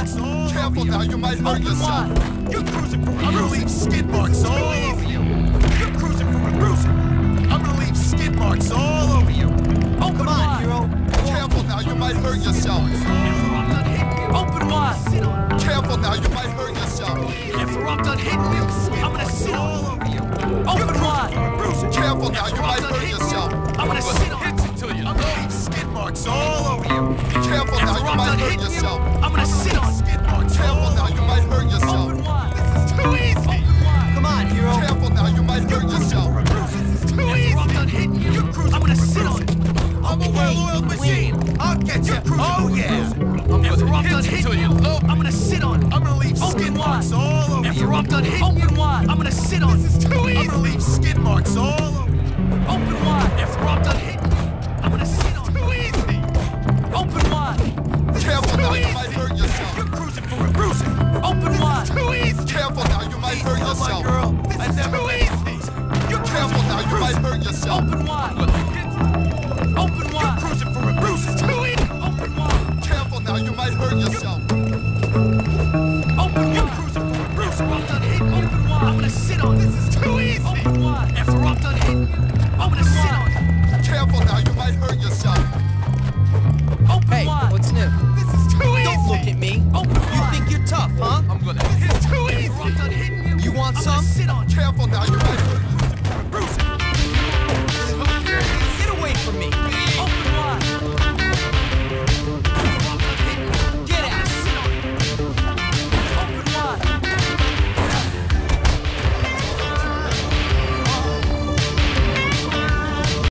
marks all over you. Careful now, you might hurt yourself. You're cruising for a I'm gonna leave skid marks all over you. You're cruising for a bruising. I'm gonna leave skid marks all over you. Come on, hero. Careful now, you might hurt yourself. Open wide. Careful now, you might hurt yourself. After I'm done hitting you, I'm gonna sit all over you. Open wide. Careful now, you might hurt yourself. I'm gonna sit on hits until you. I'm gonna leave skid marks all over you. Careful now, you might hurt yourself. I'm gonna sit on skid marks. Careful now, you might hurt yourself. Open wide. This is too easy. Come on, hero. Careful now, you might hurt yourself. This is too easy. After I'm done hitting you, I'm gonna sit on it. I'm a well-oiled machine. I'll get you. Oh yeah. After I'm done hitting you, I'm gonna sit on it. I'm gonna leave skid marks all over you. After I'm done hitting you, I'm gonna sit on it. This is too easy. I'm gonna leave skid marks all over you. Open wide. After I'm done hitting you, I'm gonna sit on it. Too easy. Open wide. Careful now, you might hurt yourself. You're cruising for a bruising. Open wide. Too easy. Careful now, you might hurt yourself. Girl, this is too easy. You're Careful now, you might hurt yourself. Open wide. Open wide. You're cruising for a bruising. Too easy. Open wide. Careful now, you might hurt yourself. Open wide. You're cruising for a bruising. I'm done hitting. Open wide. I'm gonna sit on. This is too easy. Open wide. After I'm done hitting, I'm gonna sit on. Careful now, you might hurt yourself. Open wide. What's new? This is too easy. Don't look at me. Open You wide. think you're tough, huh? I'm gonna. This is too easy. After I'm done hitting You want I'm some? gonna sit on. Careful now, you might hurt